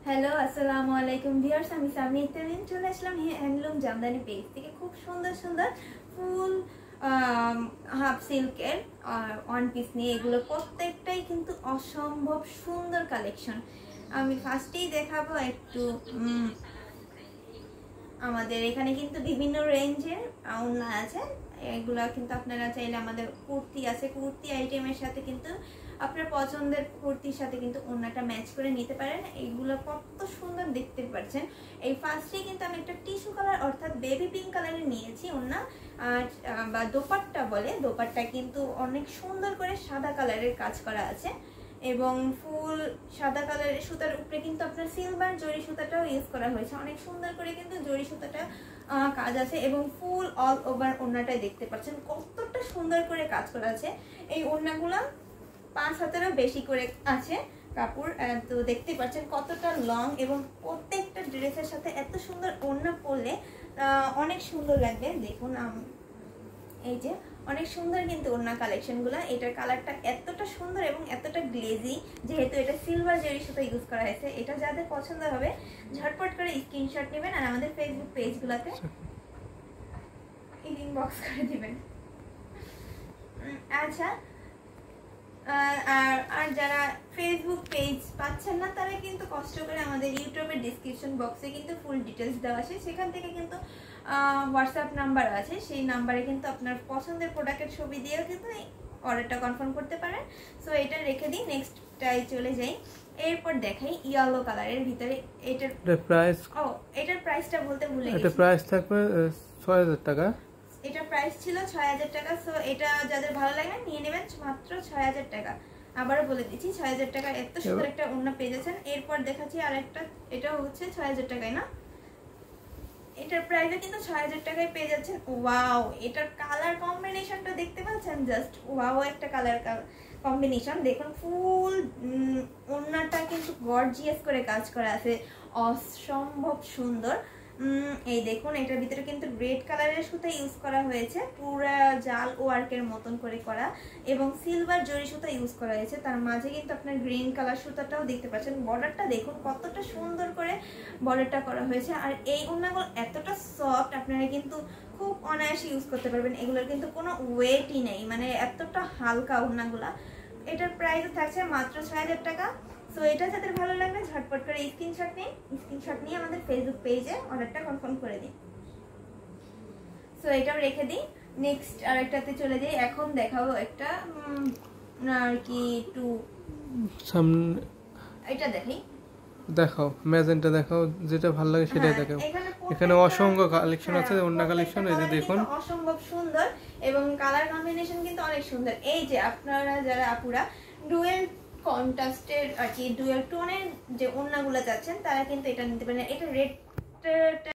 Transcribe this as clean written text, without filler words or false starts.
Hello আসসালামু আলাইকুম viewers, আমি সামনে ইত্যাদিন চলে আসলাম হ্যান্ডলুম জামদানি পেজ থেকে। খুব সুন্দর সুন্দর ফুল হাফ সিল্কের ওয়ান পিস নিয়ে, এগুলো প্রত্যেকটাই কিন্তু অসম্ভব সুন্দর কালেকশন। আমি ফার্স্টেই দেখাবো একটু আমাদের এখানে কিন্তু বিভিন্ন রেঞ্জের ওড়না আছে। এগুলা কিন্তু আপনারা চাইলে আমাদের কুর্তি আছে, কুর্তি আইটেমের সাথে কিন্তু আপনার পছন্দের কুর্তির সাথে কিন্তু ওড়নাটা ম্যাচ করে নিতে পারেন। এইগুলো কত সুন্দর দেখতে পাচ্ছেন। এই ফার্স্টে কিন্তু আমি একটা টিস্যু কালার অর্থাৎ বেবি পিঙ্ক কালারের নিয়েছি ওড়না, আর বা দোপাট্টা বলে। দোপাট্টা কিন্তু অনেক সুন্দর করে সাদা কালারের কাজ করা আছে এবং ফুল সাদা কালারের সুতার উপরে কিন্তু আপনার সিলভার জরি সুতাটাও ইউজ করা হয়েছে। অনেক সুন্দর করে কিন্তু জরি সুতাটা কাজ আছে এবং ফুল অল ওভার ওড়নাটাই দেখতে পাচ্ছেন কতটা সুন্দর করে কাজ করা আছে। এই ওড়নাগুলো 5 হাতেরও বেশি করে আছে কাপড়, তো দেখতে পাচ্ছেন কতটা লং এবং প্রত্যেকটা ড্রেসের সাথে এত সুন্দর ওড়না পরলে অনেক সুন্দর লাগবে। দেখুন এই যে অনেক সুন্দর কিন্তু ওড়না কালেকশনগুলো। এটার কালারটা এতটা সুন্দর এবং এতটা গ্লেজি, যেহেতু এটা সিলভার জেরি সুতা ইউজ করা হয়েছে। এটা যাদের পছন্দ হবে ঝটপট করে স্ক্রিনশট নেবেন আর আমাদের ফেসবুক পেজগুলোতে ইনবক্স করে দিবেন। আচ্ছা, আর যারা ফেসবুক পেজ পাচ্ছেন না তারা কিন্তু কষ্ট করে আমাদের ইউটিউবের ডিসক্রিপশন বক্সে কিন্তু ফুল ডিটেলস দেওয়া আছে, সেখান থেকে কিন্তু হোয়াটসঅ্যাপ নাম্বার আছে। সেই নাম্বারে কিন্তু আপনার পছন্দের প্রোডাক্টের ছবি দিয়েও কিন্তু অর্ডারটা কনফার্ম করতে পারেন। সো এটা রেখে দিই, নেক্সটটাই চলে যাই। এরপর দেখাই ইয়েলো কালারের ভিতরে। এটার প্রাইস এটার প্রাইসটা বলতে ভুলে গেছি। এটা প্রাইস থাকবে 6000 টাকা। এটা প্রাইস ছিল 6000 টাকা। সো এটা যাদের ভালো লাগে নিয়ে নেবেন মাত্র 6000 টাকা। আবারও বলে দিচ্ছি 6000 টাকা এত সুন্দর একটা ওড়না পেয়ে যাচ্ছেন। এরপর দেখাচ্ছি আরেকটা, এটাও হচ্ছে 6000 টাকায় না, এটার প্রাইসে কিন্তু 6000 টাকায় পেয়ে যাচ্ছেন। ওয়াও, এটার কালার কম্বিনেশনটা দেখতে পাচ্ছেন, জাস্ট ওয়াও একটা কালার কম্বিনেশন। দেখুন ফুল ওড়নাটা কিন্তু গর্জিয়াস করে কাজ করা আছে, অসম্ভব সুন্দর। এই দেখুন এটার ভিতরে কিন্তু রেড কালারের সুতা ইউজ করা হয়েছে, পুরা জাল ওয়ার্কের মতন করে করা, এবং সিলভার জরি সুতা ইউজ করা হয়েছে। তার মাঝে কিন্তু আপনার গ্রিন কালার সুতাটাও দেখতে পাচ্ছেন। বর্ডারটা দেখুন কতটা সুন্দর করে বর্ডারটা করা হয়েছে। আর এই ওড়নাগুলো এতটা সফট, আপনারা কিন্তু খুব অনায়াসে ইউজ করতে পারবেন। এগুলোর কিন্তু কোনো ওয়েটই নেই, মানে এতটা হালকা ওড়নাগুলা। এটার প্রাইস থাকছে মাত্র 6000 টাকা। সো এটা যাদের ভালো লাগবে ঝটপট করে স্ক্রিনশট নিন, স্ক্রিনশট নিয়ে আমাদের ফেসবুক পেজে অর্ডারটা কনফার্ম করে দিন। সো এটাও রেখে দিই, নেক্সট আরেকটাতে চলে যাই। এখন দেখাবো একটা আর কি একটু সামনে, এটা দেখাও ম্যাজেন্টা দেখাও, যেটা ভালো লাগে সেটাই দেখাও। এখানে অসংখ্য কালেকশন আছে, ওড়না কালেকশন। এই যে দেখুন অসম্ভব সুন্দর এবং কালার কম্বিনেশন কিন্তু অনেক সুন্দর। এই যে আপনারা যারা আপুরা ডুয়েল কন্ট্রাস্টের আর কি ডুয়েল টোনের যে ওড়নাগুলো চাচ্ছেন তারা কিন্তু এটা নিতে পারেন। এটা রেড